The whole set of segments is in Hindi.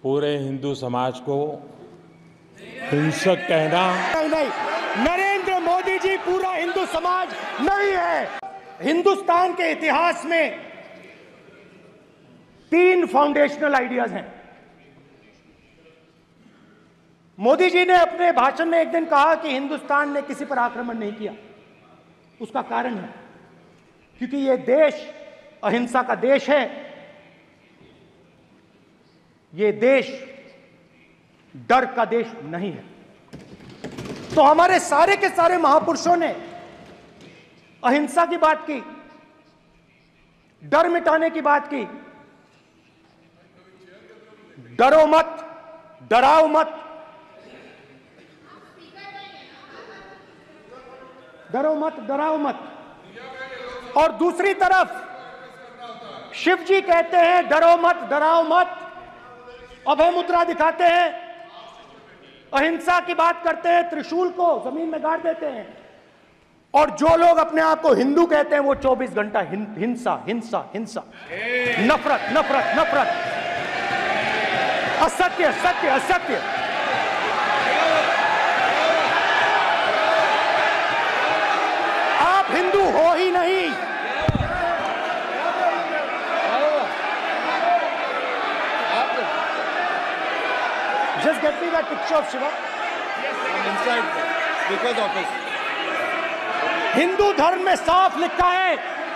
पूरे हिंदू समाज को हिंसक कहना नहीं, नरेंद्र मोदी जी पूरा हिंदू समाज नहीं है। हिंदुस्तान के इतिहास में 3 फाउंडेशनल आइडियाज हैं। मोदी जी ने अपने भाषण में एक दिन कहा कि हिंदुस्तान ने किसी पर आक्रमण नहीं किया। उसका कारण है क्योंकि यह देश अहिंसा का देश है। यह देश डर का देश नहीं है। तो हमारे सारे के सारे महापुरुषों ने अहिंसा की बात की, डर मिटाने की बात की। डरो मत, डराओ मत, डरो मत, डराओ मत। और दूसरी तरफ शिव जी कहते हैं डरो मत, डराओ मत, अभय मुद्रा दिखाते हैं, अहिंसा की बात करते हैं, त्रिशूल को जमीन में गाड़ देते हैं। और जो लोग अपने आप को हिंदू कहते हैं वो 24 घंटा हिंसा हिंसा हिंसा, नफरत नफरत नफरत, असत्य सत्य असत्य। आप हिंदू हो ही नहीं। Just get me that picture of Shiva. I'm inside because of it. Hindu धर्म में साफ लिखा है,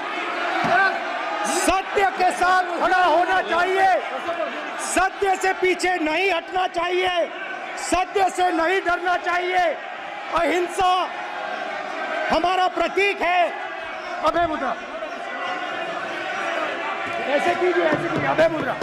सत्य के साथ खड़ा होना चाहिए, सत्य से पीछे नहीं हटना चाहिए, सत्य से नहीं डरना चाहिए। अहिंसा हमारा प्रतीक है। अभय मुद्रा ऐसे कीजिए, ऐसे कीजिए, अभय मुद्रा।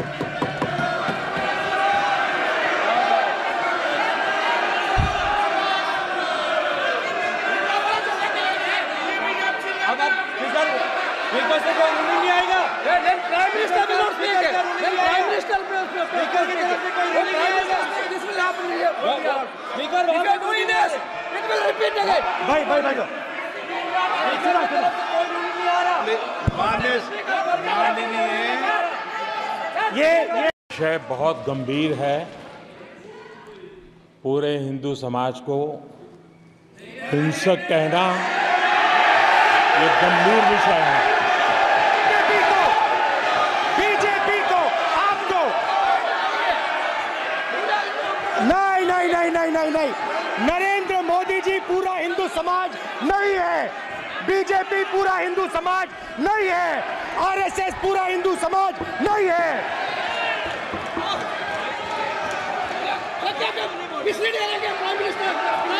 बिकॉज़ से कोई नहीं आएगा। Then Prime Minister will not speak. Then Prime Minister will not speak. Because की तरफ से कोई नहीं आएगा। This will happen here. Because If you are doing this, it will repeat again. भाई भाई भाई कोई नहीं आ रहा। माननीय ये विषय बहुत गंभीर है। पूरे हिंदू समाज को हिंसक कहना ये गंभीर विषय है। बीजेपी को आपको नहीं नहीं नहीं नहीं नहीं नहीं, नरेंद्र मोदी जी पूरा हिंदू समाज नहीं है, बीजेपी पूरा हिंदू समाज नहीं है, आरएसएस पूरा हिंदू समाज नहीं है। Misleading again, Prime Minister.